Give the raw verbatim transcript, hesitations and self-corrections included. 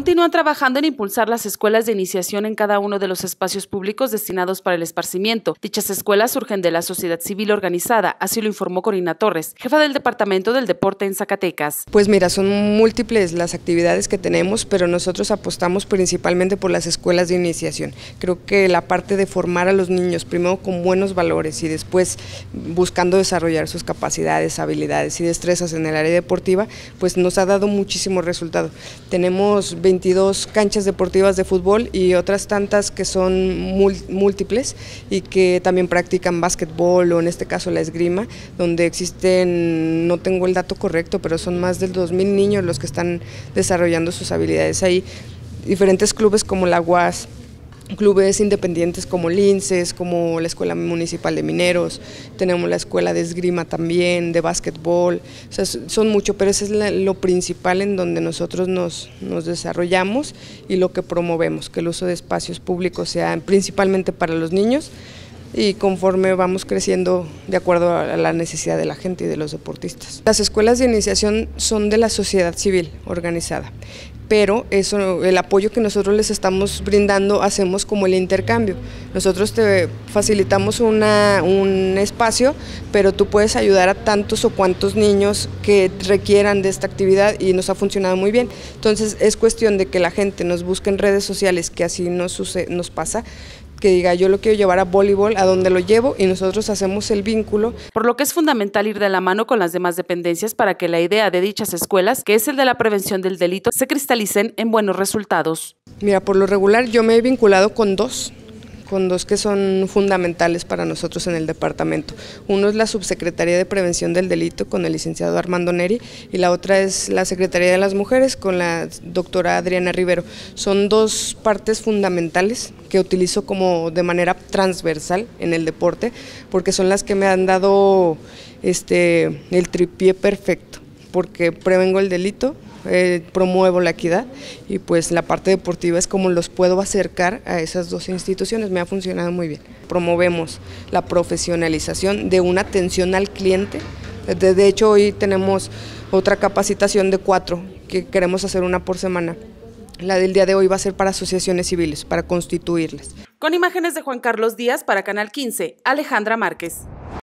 Continúan trabajando en impulsar las escuelas de iniciación en cada uno de los espacios públicos destinados para el esparcimiento. Dichas escuelas surgen de la sociedad civil organizada, así lo informó Corina Torres, jefa del Departamento del Deporte en Zacatecas. Pues mira, son múltiples las actividades que tenemos, pero nosotros apostamos principalmente por las escuelas de iniciación. Creo que la parte de formar a los niños, primero con buenos valores y después buscando desarrollar sus capacidades, habilidades y destrezas en el área deportiva, pues nos ha dado muchísimo resultado. Tenemos veintidós canchas deportivas de fútbol y otras tantas que son múltiples y que también practican básquetbol o en este caso la esgrima, donde existen, no tengo el dato correcto, pero son más de dos mil niños los que están desarrollando sus habilidades ahí. Diferentes clubes como la U A S, clubes independientes como Linces, como la Escuela Municipal de Mineros, tenemos la escuela de esgrima también, de básquetbol, o sea, son mucho, pero eso es la, lo principal en donde nosotros nos, nos desarrollamos y lo que promovemos, que el uso de espacios públicos sea principalmente para los niños y conforme vamos creciendo de acuerdo a la necesidad de la gente y de los deportistas. Las escuelas de iniciación son de la sociedad civil organizada, pero eso, el apoyo que nosotros les estamos brindando, hacemos como el intercambio. Nosotros te facilitamos una, un espacio, pero tú puedes ayudar a tantos o cuantos niños que requieran de esta actividad y nos ha funcionado muy bien. Entonces es cuestión de que la gente nos busque en redes sociales, que así nos, sucede, nos pasa, que diga yo lo quiero llevar a voleibol, a donde lo llevo y nosotros hacemos el vínculo. Por lo que es fundamental ir de la mano con las demás dependencias para que la idea de dichas escuelas, que es el de la prevención del delito, se cristalicen en buenos resultados. Mira, por lo regular yo me he vinculado con dos, con dos que son fundamentales para nosotros en el departamento. Uno es la Subsecretaría de Prevención del Delito con el licenciado Armando Neri y la otra es la Secretaría de las Mujeres con la doctora Adriana Rivero. Son dos partes fundamentales que utilizo como de manera transversal en el deporte porque son las que me han dado este, el tripié perfecto, porque prevengo el delito, Eh, promuevo la equidad y pues la parte deportiva es como los puedo acercar a esas dos instituciones, me ha funcionado muy bien. Promovemos la profesionalización de una atención al cliente, de, de hecho hoy tenemos otra capacitación de cuatro que queremos hacer una por semana. La del día de hoy va a ser para asociaciones civiles, para constituirlas. Con imágenes de Juan Carlos Díaz para Canal quince, Alejandra Márquez.